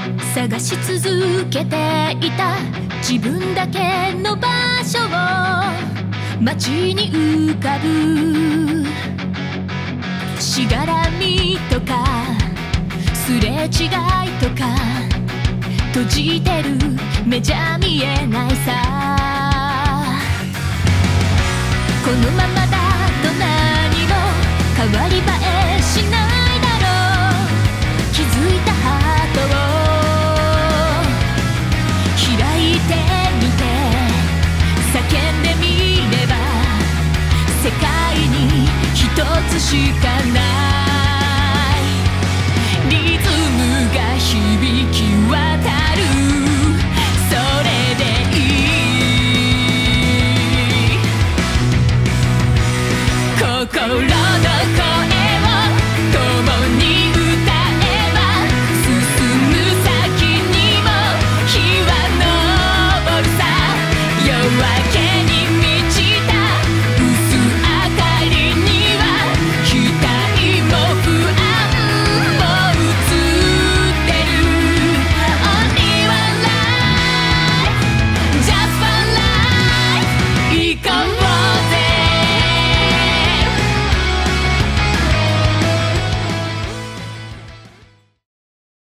探し続けていた自分だけの場所を街に浮かぶしがらみとかすれ違いとか閉じてる目じゃ見えないさ。このままだと何も変わり映えしないだろう。気づいたハートを開いてみて叫んでみれば世界に一つしかない